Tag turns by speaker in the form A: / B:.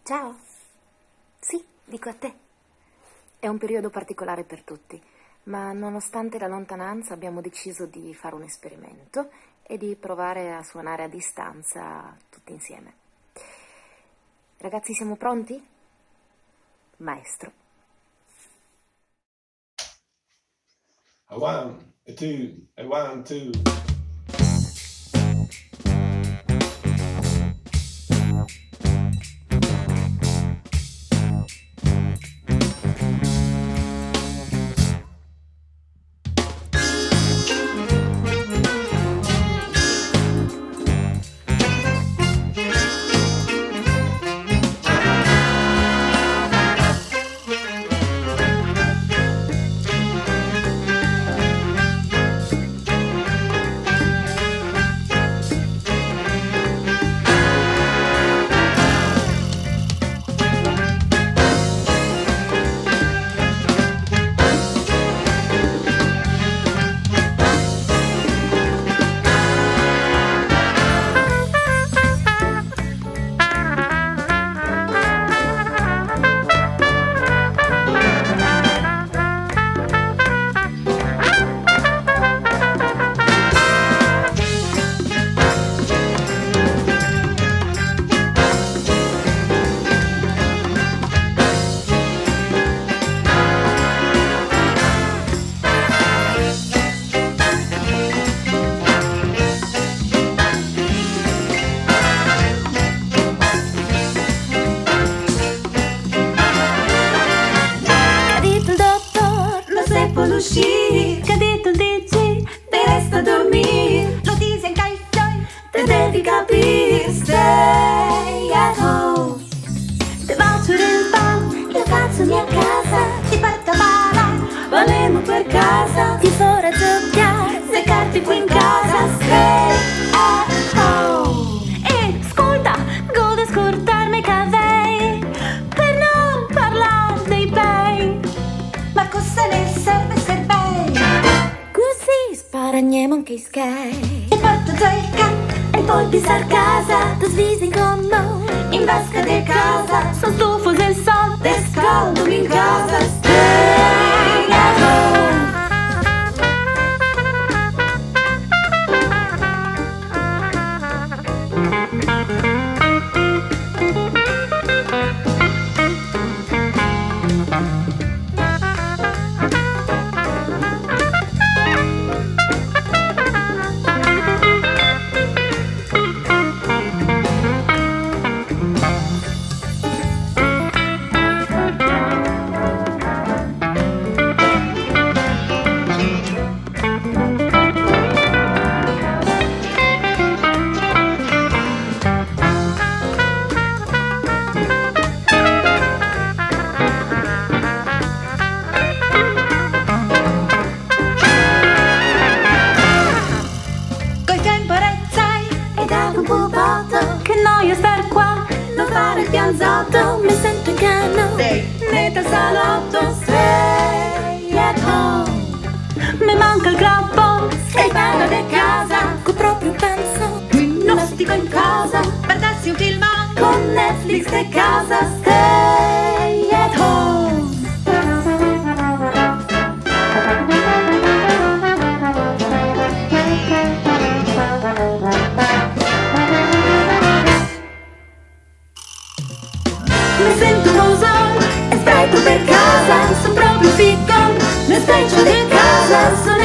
A: Ciao. Sì, dico a te. È un periodo particolare per tutti, ma nonostante la lontananza abbiamo deciso di fare un esperimento e di provare a suonare a distanza tutti insieme. Ragazzi, siamo pronti? Maestro.
B: A one, a two, a one, two.
C: Che ha detto il DJ, te resta a dormire. Lo dice anche ai suoi, te devi capire. Stay at home. Te faccio il pan, io cazzami a casa. Ti porto a ballare, volemmo per casa. Ti farò giocare, seccarti qui in casa. Stay at home. E ascolta, gode scordarmi cavei per non parlare dei bei. Ma cosa ne serve?
A: Sparagniamo anche i sky.
C: E porto il cap e poi pisar casa.
A: Tu svisi con noi
C: in vasca di casa. Sono stufo del sol, te scaldo in casa. Stay at home. Che noia star qua, non fare il pianzotto.
A: Mi sento in canno,
C: metà salotto. Stay at home. Mi manca il grappo, sei bella di casa.
A: che proprio penso
C: Non stico in casa, guardassi un film con Netflix e casa. Stay at home. Mi sento musone e spreco per casa. Sono proprio ficcone, mi specchio di casa.